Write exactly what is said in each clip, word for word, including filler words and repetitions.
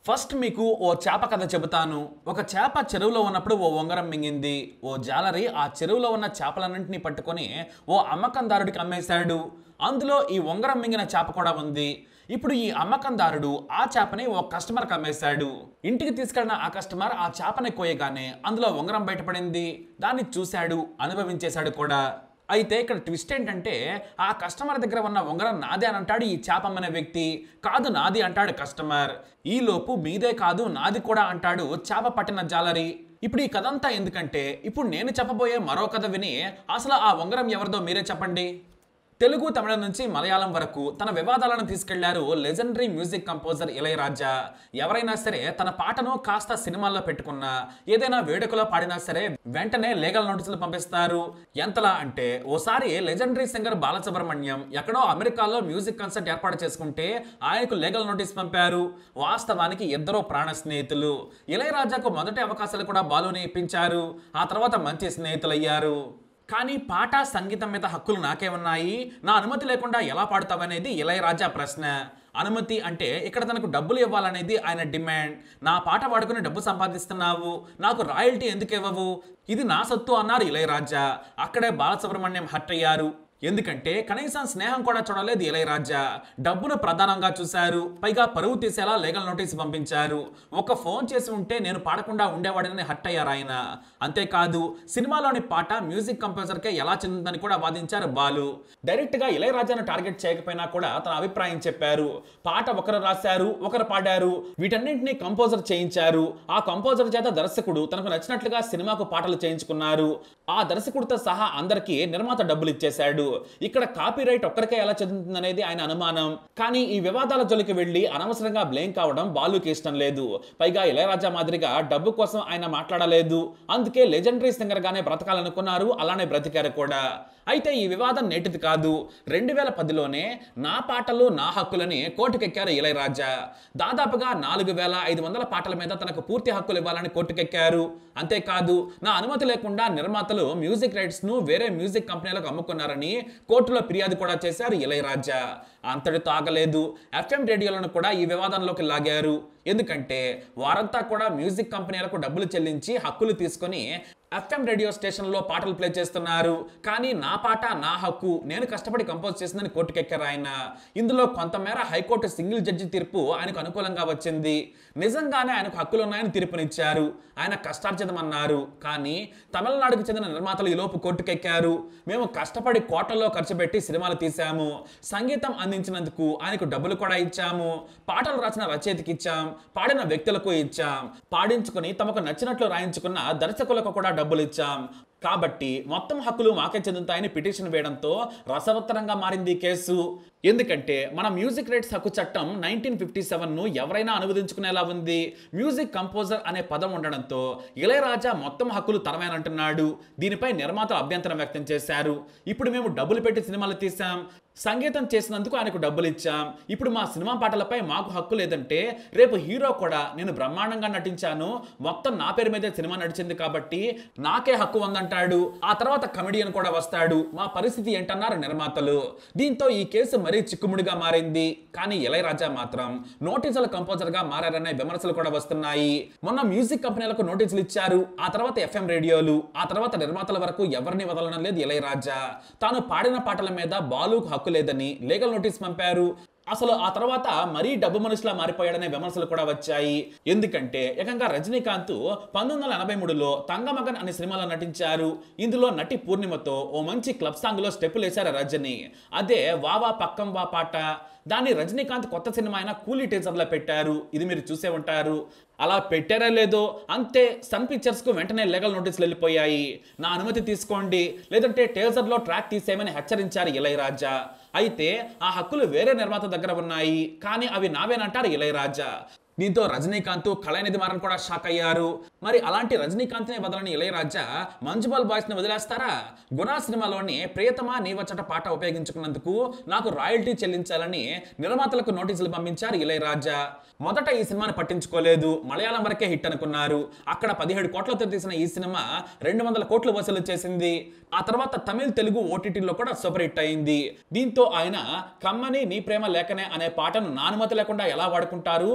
First మీకు ఓ చేప కథ చెబుతాను. ఒక చేప చెరువులో ఉన్నప్పుడు ఓ ఉంగరం మింగింది. ఓ జాలరి ఆ చెరువులో ఉన్న చేపలన్నింటినీ పట్టుకొని ఓ అమ్మకందారుడికి అమ్మేశాడు. అందులో ఈ ఉంగరం మింగిన చేప కూడా ఉంది. ఇప్పుడు ఈ అమ్మకందారుడు ఆ చేపని ఓ కస్టమర్కి అమ్మేశాడు. ఇంటికి తీసుకెళ్లిన ఆ కస్టమర్ ఆ చేపని కోయగానే అందులో ఉంగరం బయటపడింది. దాన్ని చూశాడు, అనుభవించేశాడు కూడా. అయితే ఇక్కడ ట్విస్ట్ ఏంటంటే ఆ కస్టమర్ దగ్గర ఉన్న ఉంగరం నాదే అని అంటాడు ఈ చేప అమ్మనే వ్యక్తి. కాదు నాది అంటాడు కస్టమర్. ఈ లోపు మీదే కాదు నాది కూడా అంటాడు చేప పట్టిన జాలరి. ఇప్పుడు ఈ కథ అంతా ఎందుకంటే ఇప్పుడు నేను చెప్పబోయే మరో కథ విని అసలు ఆ ఉంగరం ఎవరిదో మీరే చెప్పండి. తెలుగు, తమిళ నుంచి మలయాళం వరకు తన వివాదాలను తీసుకెళ్లారు లెజెండరీ మ్యూజిక్ కంపోజర్ ఇళయరాజా. ఎవరైనా సరే తన పాటను కాస్త సినిమాల్లో పెట్టుకున్నా, ఏదైనా వేడుకలో పాడినా సరే వెంటనే లీగల్ నోటీసులు పంపిస్తారు. ఎంతలా అంటే ఓసారి లెజెండరీ సింగర్ బాలసుబ్రహ్మణ్యం ఎక్కడో అమెరికాలో మ్యూజిక్ కన్సర్ట్ ఏర్పాటు చేసుకుంటే ఆయనకు లీగల్ నోటీస్ పంపారు. వాస్తవానికి ఇద్దరు ప్రాణ స్నేహితులు. ఇళయరాజాకు మొదటి అవకాశాలు కూడా బాలుని ఇప్పించారు. ఆ తర్వాత మంచి స్నేహితులయ్యారు. కానీ పాట, సంగీతం మీద హక్కులు నాకే ఉన్నాయి, నా అనుమతి లేకుండా ఎలా పాడతావనేది ఇళయరాజా ప్రశ్న. అనుమతి అంటే ఇక్కడ తనకు డబ్బులు ఇవ్వాలనేది ఆయన డిమాండ్. నా పాట వాడుకుని డబ్బు సంపాదిస్తున్నావు, నాకు రాయల్టీ ఎందుకు ఇవ్వవు, ఇది నా సొత్తు అన్నారు ఇళయరాజా. అక్కడే బాలసుబ్రహ్మణ్యం హర్ట్ అయ్యారు. ఎందుకంటే కనీసం స్నేహం కూడా చూడలేదు ఇళయరాజా. డబ్బును ప్రధానంగా చూశారు. పైగా పరువు తీసేలా లీగల్ నోటీసు పంపించారు. ఒక ఫోన్ చేసి ఉంటే నేను పాడకుండా ఉండేవాడిని హర్ట్ అయ్యారు ఆయన. అంతేకాదు సినిమాలోని పాట మ్యూజిక్ కంపోజర్కే ఎలా చెందుతుందని కూడా వాదించారు బాలు. డైరెక్ట్ గా ఇళయరాజాను టార్గెట్ చేయకపోయినా కూడా తన అభిప్రాయం చెప్పారు. పాట ఒకరు రాశారు, ఒకరు పాడారు, వీటన్నింటినీ కంపోజర్ చేయించారు. ఆ కంపోజర్ చేత దర్శకుడు తనకు నచ్చినట్లుగా సినిమాకు పాటలు చేయించుకున్నారు. ఆ దర్శకుడితో సహా అందరికీ నిర్మాత డబ్బులు ఇచ్చేశాడు. ఇక్కడ కాపీ రైట్ ఒక్కరికే ఎలా చెందుతుందనేది ఆయన అనుమానం. కానీ ఈ వివాదాల జోలికి వెళ్లి అనవసరంగా బ్లేమ్ కావడం బాలుకి ఇష్టం లేదు. పైగా ఇళయరాజా మాదిరిగా డబ్బు కోసం ఆయన మాట్లాడలేదు. అందుకే లెజెండరీ సింగర్ గానే బ్రతకాలనుకున్నారు, అలానే బ్రతికారు కూడా. అయితే ఈ వివాదం నేటిది కాదు. రెండు వేల పదిలోనే నా పాటలు నా హక్కులని కోర్టుకెక్కారు ఇళయరాజా. దాదాపుగా నాలుగు వేల ఐదు వందల పాటల మీద తనకు పూర్తి హక్కులు ఇవ్వాలని కోర్టుకెక్కారు. అంతేకాదు నా అనుమతి లేకుండా నిర్మాతలు మ్యూజిక్ రైట్స్ ను వేరే మ్యూజిక్ కంపెనీలకు అమ్ముకున్నారని కోర్టులో ఫిర్యాదు కూడా చేశారు ఇళయరాజా. అంతటితో ఆగలేదు. ఎఫ్ఎం రేడియోలను కూడా ఈ వివాదంలోకి లాగారు. ఎందుకంటే వారంతా కూడా మ్యూజిక్ కంపెనీలకు డబ్బులు చెల్లించి హక్కులు తీసుకొని ఎఫ్ఎం రేడియో స్టేషన్లో పాటలు ప్లే చేస్తున్నారు. కానీ నా పాట నా హక్కు, నేను కష్టపడి కంపోజ్ చేసిందని కోర్టుకెక్కారు ఆయన. ఇందులో కొంతమేర హైకోర్టు సింగిల్ జడ్జి తీర్పు ఆయనకు అనుకూలంగా వచ్చింది. నిజంగానే ఆయనకు హక్కులు ఉన్నాయని తీర్పునిచ్చారు. ఆయన కష్టార్జితమన్నారు. కానీ తమిళనాడుకు చెందిన నిర్మాతలు ఈలోపు కోర్టుకెక్కారు. మేము కష్టపడి కోట్లలో ఖర్చు పెట్టి సినిమాలు తీశాము, సంగీతం అందించినందుకు ఆయనకు డబ్బులు కూడా ఇచ్చాము, పాటలు రాసిన రచయితకి ఇచ్చాం, పాడిన వ్యక్తులకు ఇచ్చాం, పాడించుకుని తమకు నచ్చినట్లు రాయించుకున్న దర్శకులకు కూడా డబ్బులు ఇచ్చాం. కాబట్టి మొత్తం హక్కులు మాకే చెందుతాయని పిటిషన్ వేయడంతో రసవత్తరంగా మారింది కేసు. ఎందుకంటే మన మ్యూజిక్ రైట్స్ హక్కు చట్టం నైన్టీన్ ఫిఫ్టీ సెవెన్ ను ఎవరైనా అనువదించుకునేలా ఉంది. మ్యూజిక్ కంపోజర్ అనే పదం ఉండడంతో ఇళయరాజా మొత్తం హక్కులు తనమేనంటున్నాడు. దీనిపై నిర్మాతలు అభ్యంతరం వ్యక్తం చేశారు. ఇప్పుడు మేము డబ్బులు పెట్టి సినిమాలు తీసాం, సంగీతం చేసినందుకు ఆయనకు డబ్బులు ఇచ్చాం, ఇప్పుడు మా సినిమా పాటలపై మాకు హక్కు లేదంటే రేపు హీరో కూడా నేను బ్రహ్మాండంగా నటించాను, మొత్తం నా పేరు మీదే సినిమా నడిచింది కాబట్టి నాకే హక్కు ఉందంటాడు. ఆ తర్వాత కమెడియన్ కూడా వస్తాడు. మా పరిస్థితి ఏంటన్నారు నిర్మాతలు. దీంతో ఈ కేసు మరీ చిక్కుముడిగా మారింది. కానీ ఇళయరాజా మాత్రం నోటీసుల కంపోజర్ గా మారారనే విమర్శలు కూడా వస్తున్నాయి. మొన్న మ్యూజిక్ కంపెనీలకు నోటీసులు ఇచ్చారు, ఆ తర్వాత ఎఫ్ఎం రేడియోలు, ఆ తర్వాత నిర్మాతల వరకు ఎవరిని వదలడం లేదు ఇళయరాజా. తాను పాడిన పాటల మీద బాలుకు హక్కు లేదని లీగల్ నోటీస్ పంపారు. అసలు ఆ తర్వాత మరీ డబ్బు మనుషులా మారిపోయాడనే విమర్శలు కూడా వచ్చాయి. ఎందుకంటే ఏకంగా రజనీకాంత్ పంతొమ్మిది వందల ఎనభై మూడులో తంగమగన్ అనే సినిమాలో నటించారు. ఇందులో నటి పూర్ణిమతో ఓ మంచి క్లబ్ సాంగ్ లో స్టెప్పులు వేశారు రజనీ. అదే వావా పక్కం వా పాట. దాన్ని రజనీకాంత్ కొత్త సినిమా అయిన కూలీ టీజర్లో పెట్టారు. ఇది మీరు చూసే ఉంటారు. అలా పెట్టారా లేదో అంతే సన్ పిక్చర్స్ కు వెంటనే లీగల్ నోటీసులు వెళ్ళిపోయాయి. నా అనుమతి తీసుకోండి, లేదంటే టీజర్లో ట్రాక్ తీసేయమని హెచ్చరించారు ఇళయరాజా. అయితే ఆ హక్కులు వేరే నిర్మాత దగ్గర ఉన్నాయి, కానీ అవి నావేనంటారు ఇళయరాజా. దీంతో రజనీకాంత్, కళానిధి మారన్ కూడా షాక్ అయ్యారు. మరి అలాంటి రజనీకాంత్ని వదలని ఇళయరాజా మంజుబాల్ బాయ్స్ ని వదిలేస్తారా? గుణా సినిమాలోని ప్రియతమా నీవచ్చట పాట ఉపయోగించుకున్నందుకు నాకు రాయల్టీ చెల్లించాలని నిర్మాతలకు నోటీసులు పంపించారు ఇళయరాజా. మొదట ఈ సినిమాని పట్టించుకోలేదు, మలయాళం వరకే హిట్ అనుకున్నారు. అక్కడ పదిహేడు కోట్లతో తీసిన ఈ సినిమా రెండు వందల కోట్లు వసూలు చేసింది. ఆ తర్వాత తమిళ, తెలుగు ఓటీటీలో కూడా సూపర్ హిట్ అయింది. దీంతో ఆయన కమ్మని నీ ప్రేమ లేఖనే అనే పాటను నా అనుమతి లేకుండా ఎలా వాడుకుంటారు, రాయల్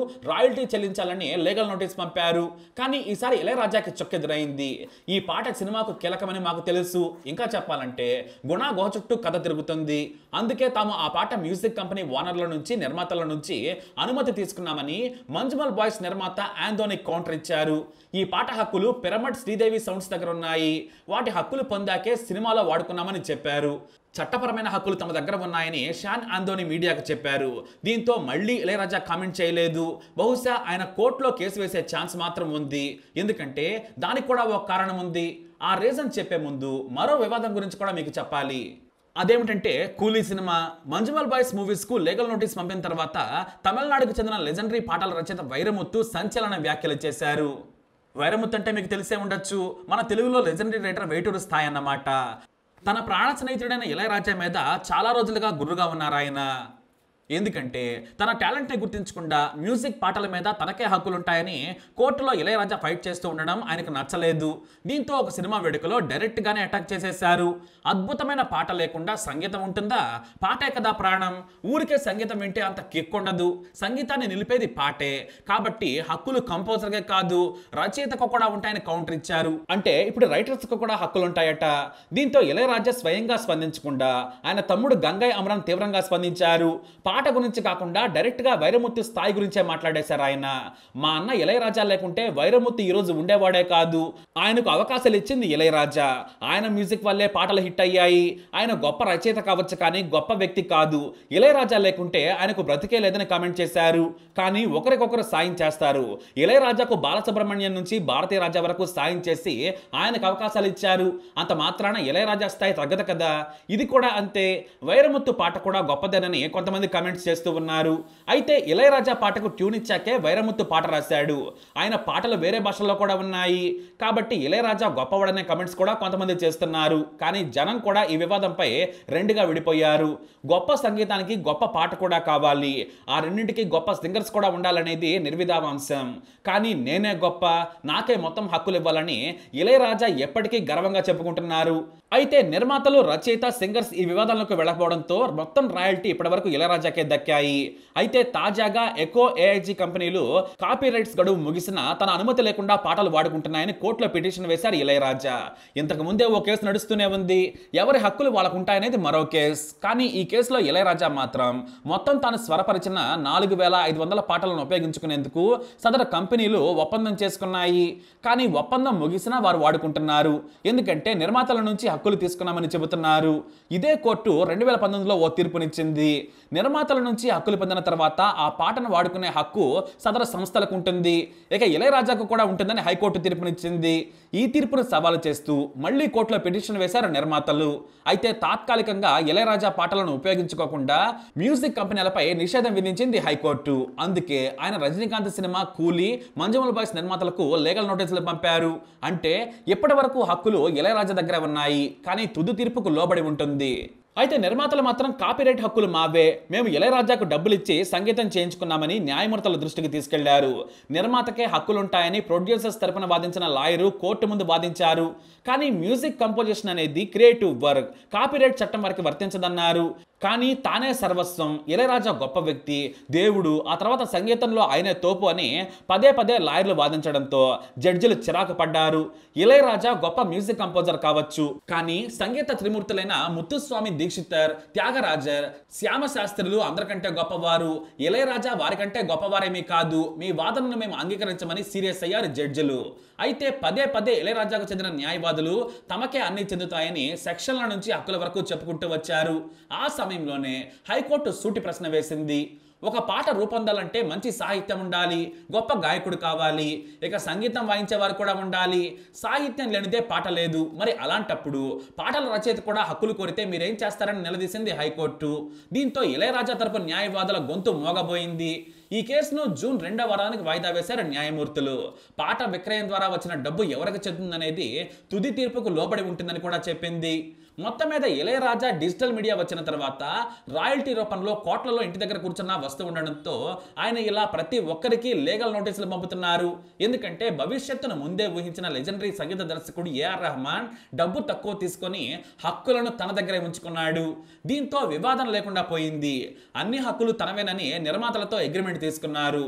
రాయల్టీ చెల్లించాలని లీగల్ నోటీస్ పంపారు. కానీ ఈసారి ఇళయరాజాకి చొక్కెదురైంది. ఈ పాట సినిమాకు కీలకమని మాకు తెలుసు, ఇంకా చెప్పాలంటే గుణ గుహ చుట్టూ కథ తిరుగుతుంది, అందుకే తాము ఆ పాట మ్యూజిక్ కంపెనీ ఓనర్ల నుంచి నిర్మాతల నుంచి అనుమతి తీసుకున్నామని మంజుమల్ బాయ్స్ నిర్మాత ఆంథోనీ కౌంటర్ ఇచ్చారు. ఈ పాట హక్కులు పిరమిడ్ శ్రీదేవి సౌండ్స్ దగ్గర ఉన్నాయి, వాటి హక్కులు పొందాకే సినిమాలో వాడుకున్నామని చెప్పారు. చట్టపరమైన హక్కులు తమ దగ్గర ఉన్నాయని షాన్ ఆంథోనీ మీడియాకు చెప్పారు. దీంతో మళ్ళీ ఇళయరాజా కామెంట్ చేయలేదు. బహుశా ఆయన కోర్టులో కేసు వేసే ఛాన్స్ మాత్రం ఉంది, ఎందుకంటే దానికి కూడా ఒక కారణం ఉంది. ఆ రీజన్ చెప్పే ముందు మరో వివాదం గురించి కూడా మీకు చెప్పాలి. అదేమిటంటే కూలీ సినిమా. మంజుమల్ బాయ్స్ మూవీస్కు లీగల్ నోటీస్ పంపిన తర్వాత తమిళనాడుకు చెందిన లెజెండరీ పాటల రచయిత వైరముత్తు సంచలన వ్యాఖ్యలు చేశారు. వైరముత్తు అంటే మీకు తెలిసే ఉండొచ్చు, మన తెలుగులో లెజెండరీ రైటర్ వేటూరు స్థాయి అన్నమాట. తన ప్రాణ స్నేహితుడైన ఇళయరాజా మీద చాలా రోజులుగా గుర్రుగా ఉన్నారు ఆయన. ఎందుకంటే తన టాలెంట్ని గుర్తించకుండా మ్యూజిక్ పాటల మీద తనకే హక్కులుంటాయని కోర్టులో ఇళయరాజా ఫైట్ చేస్తూ ఉండడం ఆయనకు నచ్చలేదు. దీంతో ఒక సినిమా వేడుకలో డైరెక్ట్గానే అటాక్ చేసేశారు. అద్భుతమైన పాట లేకుండా సంగీతం ఉంటుందా? పాటే కదా ప్రాణం. ఊరికే సంగీతం వింటే అంత కిక్ ఉండదు, సంగీతాన్ని నిలిపేది పాటే. కాబట్టి హక్కులు కంపోజర్కే కాదు రచయితకు కూడా ఉంటాయని కౌంటర్ ఇచ్చారు. అంటే ఇప్పుడు రైటర్స్కు కూడా హక్కులు ఉంటాయట. దీంతో ఇళయరాజా స్వయంగా స్పందించకుండా ఆయన తమ్ముడు గంగయ్య అమరన్ తీవ్రంగా స్పందించారు. పాట గురించి కాకుండా డైరెక్ట్ గా వైరముత్తు స్థాయి గురించే మాట్లాడేశారు ఆయన. మా అన్న ఇళయరాజా లేకుంటే వైరముత్తు ఈ రోజు ఉండేవాడే కాదు. ఆయనకు అవకాశాలు ఇచ్చింది ఇళయరాజా. ఆయన మ్యూజిక్ వల్లే పాటలు హిట్ అయ్యాయి. ఆయన గొప్ప రచయిత కావచ్చు కానీ గొప్ప వ్యక్తి కాదు. ఇళయరాజా లేకుంటే ఆయనకు బ్రతికే లేదని కామెంట్ చేశారు. కానీ ఒకరికొకరు సాయం చేస్తారు. ఇళయరాజాకు బాలసుబ్రహ్మణ్యం నుంచి భారతీయ రాజా వరకు సాయం చేసి ఆయనకు అవకాశాలు ఇచ్చారు. అంత మాత్రాన ఇళయరాజా స్థాయి తగ్గదు కదా. ఇది కూడా అంతే. వైరముత్తు పాట కూడా గొప్పదేనని కొంతమంది కామెంట్స్ చేస్తూ ఉన్నారు. అయితే ఇళయరాజా పాటకు ట్యూన్ ఇచ్చాకే వైరముత్తు పాట రాశాడు. ఆయన పాటలు వేరే భాషల్లో కూడా ఉన్నాయి. కాబట్టి ఇళయరాజా గొప్పవాడనే కామెంట్స్ కూడా కొంతమంది చేస్తున్నారు. కానీ జనం కూడా ఈ వివాదంపై రెండుగా విడిపోయారు. గొప్ప సంగీతానికి గొప్ప పాట కూడా కావాలి, ఆ రెండింటికి గొప్ప సింగర్స్ కూడా ఉండాలనేది నిర్విధావాంశం. కానీ నేనే గొప్ప, నాకే మొత్తం హక్కులు ఇవ్వాలని ఇళయరాజా ఎప్పటికీ గర్వంగా చెప్పుకుంటున్నారు. అయితే నిర్మాతలు, రచయిత, సింగర్స్ ఈ వివాదాలకు వెళ్ళకపోవడంతో మొత్తం రాయల్టీ ఇప్పటివరకు ఇళయరాజాకే దక్కాయి. అయితే తాజాగా ఎకో ఏఐజీ కంపెనీలు కాపీ రైట్స్ గడువు ముగిసినా తన అనుమతి లేకుండా పాటలు వాడుకుంటున్నాయని కోర్టులో పిటిషన్ వేశారు ఇళయరాజా. ఇంతకు ముందే ఓ కేసు నడుస్తూనే ఉంది. ఎవరి హక్కులు వాళ్ళకు ఉంటాయనేది మరో కేసు. కానీ ఈ కేసులో ఇళయరాజా మాత్రం మొత్తం తాను స్వరపరిచిన నాలుగు వేల ఐదు వందల పాటలను ఉపయోగించుకునేందుకు సదరు కంపెనీలు ఒప్పందం చేసుకున్నాయి. కానీ ఒప్పందం ముగిసినా వారు వాడుకుంటున్నారు. ఎందుకంటే నిర్మాతల నుంచి హక్కులు తీసుకున్నామని చెబుతున్నారు. ఇదే కోర్టు రెండు వేల పంతొమ్మిదిలో ఓ తీర్పునిచ్చింది. నిర్మాతల నుంచి హక్కులు పొందిన తర్వాత ఆ పాటను వాడుకునే హక్కు సదరు సంస్థలకు ఉంటుంది. ఇక ఇళయరాజాకు కూడా ఉంటుందని హైకోర్టు తీర్పునిచ్చింది. ఈ తీర్పును సవాలు చేస్తూ మళ్లీ కోర్టులో పిటిషన్ వేశారు నిర్మాతలు. అయితే తాత్కాలికంగా ఇళయరాజా పాటలను ఉపయోగించుకోకుండా మ్యూజిక్ కంపెనీలపై నిషేధం విధించింది హైకోర్టు. అందుకే ఆయన రజనీకాంత్ సినిమా కూలీ, మంజుమల్ బాయ్స్ నిర్మాతలకు లీగల్ నోటీసులు పంపారు. అంటే ఇప్పటి వరకు హక్కులు ఇళయరాజా దగ్గర ఉన్నాయి, కానీ తుది తీర్పుకు లోబడి ఉంటుంది. అయితే నిర్మాతలు మాత్రం కాపీరైట్ హక్కులు మావే, మేము ఇళయరాజాకు డబ్బులు ఇచ్చి సంగీతం చేయించుకున్నామని న్యాయమూర్తుల దృష్టికి తీసుకెళ్లారు. నిర్మాతకే హక్కులుంటాయని ప్రొడ్యూసర్స్ తరపున వాదించిన లాయరు కోర్టు ముందు వాదించారు. కానీ మ్యూజిక్ కంపోజిషన్ అనేది క్రియేటివ్ వర్క్, కాపీరైట్ చట్టం వరకు వర్తించదన్నారు. కానీ తానే సర్వస్వం, ఇళయరాజా గొప్ప వ్యక్తి, దేవుడు, ఆ తర్వాత సంగీతంలో ఆయనే తోపు అని పదే పదే లాయర్లు వాదించడంతో జడ్జిలు చిరాకు పడ్డారు. ఇళయరాజా గొప్ప మ్యూజిక్ కంపోజర్ కావచ్చు, కానీ సంగీత త్రిమూర్తులైన ముత్తుస్వామి దీక్షితర్, త్యాగరాజర్, శ్యామ శాస్త్రులు అందరికంటే గొప్పవారు. ఇళయరాజా వారికంటే గొప్పవారేమీ కాదు, మీ వాదనను మేము అంగీకరించమని సీరియస్ అయ్యారు జడ్జిలు. అయితే పదే పదే ఇళయరాజాకు చెందిన న్యాయవాదులు తమకే అన్ని చెందుతాయని సెక్షన్ల నుంచి హక్కుల వరకు చెప్పుకుంటూ వచ్చారు. ఆ సమయంలోనే హైకోర్టు సూటి ప్రశ్న వేసింది. ఒక పాట రూపొందాలంటే మంచి సాహిత్యం ఉండాలి, గొప్ప గాయకుడు కావాలి, ఇక సంగీతం వాయించేవారు కూడా ఉండాలి. సాహిత్యం లేనిదే పాట లేదు. మరి అలాంటప్పుడు పాటల రచయిత కూడా హక్కులు కోరితే మీరేం చేస్తారని నిలదీసింది హైకోర్టు. దీంతో ఇళయరాజా తరపు న్యాయవాదుల గొంతు మోగబోయింది. ఈ కేసును జూన్ రెండవ వారానికి వాయిదా వేశారు న్యాయమూర్తులు. పాట విక్రయం ద్వారా వచ్చిన డబ్బు ఎవరికి చెందుతుందనేది తుది తీర్పుకు లోబడి ఉంటుందని కూడా చెప్పింది. మొత్తం మీద ఇళయరాజా డిజిటల్ మీడియా వచ్చిన తర్వాత రాయల్టీ రూపంలో కోట్లలో ఇంటి దగ్గర కూర్చున్న వస్తూ ఉండడంతో ఆయన ఇలా ప్రతి ఒక్కరికి లీగల్ నోటీసులు పంపుతున్నారు. ఎందుకంటే భవిష్యత్తును ముందే ఊహించిన లెజెండరీ సంగీత దర్శకుడు ఏఆర్ రెహమాన్ డబ్బు తక్కువ తీసుకొని హక్కులను తన దగ్గరే ఉంచుకున్నాడు. దీంతో వివాదం లేకుండా పోయింది. అన్ని హక్కులు తనవేనని నిర్మాతలతో అగ్రిమెంట్ తీసుకున్నారు.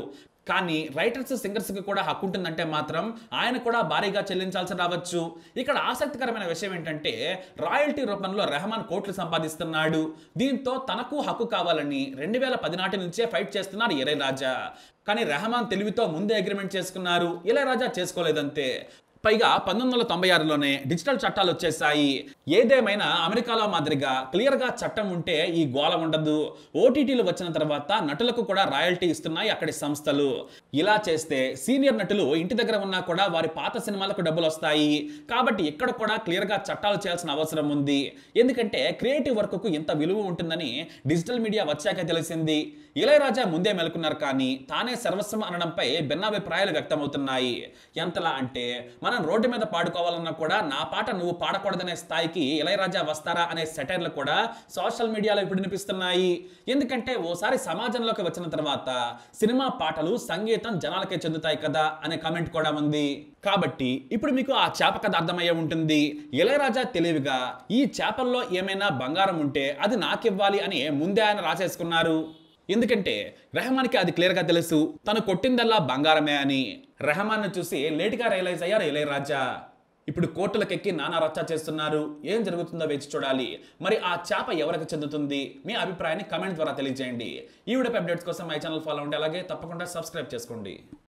కానీ రైటర్స్ సింగర్స్ కి కూడా హక్కు ఉంటుందంటే మాత్రం ఆయన కూడా భారీగా చెల్లించాల్సి రావచ్చు. ఇక్కడ ఆసక్తికరమైన విషయం ఏంటంటే రాయల్టీ రూపంలో రెహమాన్ కోట్లు సంపాదిస్తున్నాడు. దీంతో తనకు హక్కు కావాలని రెండు వేల పది నాటి నుంచే ఫైట్ చేస్తున్నారు ఇళయరాజా. కానీ రెహమాన్ తెలివితో ముందే అగ్రిమెంట్ చేసుకున్నారు, ఇళయరాజా చేసుకోలేదంతే. పైగా పంతొమ్మిది వందల తొంభై ఆరులోనే డిజిటల్ చట్టాలు వచ్చేసాయి. ఏదేమైనా అమెరికాలో మాదిరిగా క్లియర్గా చట్టం ఉంటే ఈ గోల ఉండదు. ఓటీటీలు వచ్చిన తర్వాత నటులకు కూడా రాయల్టీ ఇస్తున్నాయి అక్కడి సంస్థలు. ఇలా చేస్తే సీనియర్ నటులు ఇంటి దగ్గర ఉన్నా కూడా వారి పాత సినిమాలకు డబ్బులు వస్తాయి. కాబట్టి ఇక్కడ కూడా క్లియర్గా చట్టాలు చేయాల్సిన అవసరం ఉంది. ఎందుకంటే క్రియేటివ్ వర్క్కు ఇంత విలువ ఉంటుందని డిజిటల్ మీడియా వచ్చాక తెలిసింది. ఇళయరాజా ముందే మెలుకున్నారు, కానీ తానే సర్వస్వం అనడంపై భిన్నాభిప్రాయాలు వ్యక్తమవుతున్నాయి. ఎంతలా అంటే మనం రోడ్డు మీద పాడుకోవాలన్నా కూడా నా పాట నువ్వు పాడకూడదనే స్థాయికి ఇళయరాజా వస్తారా అనే సెటైర్లు కూడా సోషల్ మీడియాలో ఇప్పుడు వినిపిస్తున్నాయి. ఎందుకంటే ఓసారి సమాజంలోకి వచ్చిన తర్వాత సినిమా పాటలు సంగీతం జనాలకే చెందుతాయి కదా అనే కామెంట్ కూడా ఉంది. కాబట్టి ఇప్పుడు మీకు ఆ చేప కథ అర్థమయ్యే ఉంటుంది. ఇళయరాజా తెలివిగా ఈ చేపల్లో ఏమైనా బంగారం ఉంటే అది నాకివ్వాలి అని ముందే ఆయన రాసేసుకున్నారు. ఎందుకంటే రెహమాన్కి అది క్లియర్గా తెలుసు, తను కొట్టిందల్లా బంగారమే అని. రెహమాన్ చూసి లేట్గా రియలైజ్ అయ్యారు ఇళయరాజా. ఇప్పుడు కోర్టులకెక్కి నానా రచ్చ చేస్తున్నారు. ఏం జరుగుతుందో వేచి చూడాలి. మరి ఆ చేప ఎవరికి చెందుతుంది? మీ అభిప్రాయాన్ని కమెంట్ ద్వారా తెలియజేయండి. ఈ వీడియో అప్డేట్స్ కోసం మై ఛానల్ ఫాలో అవ్వండి, అలాగే తప్పకుండా సబ్స్క్రైబ్ చేసుకోండి.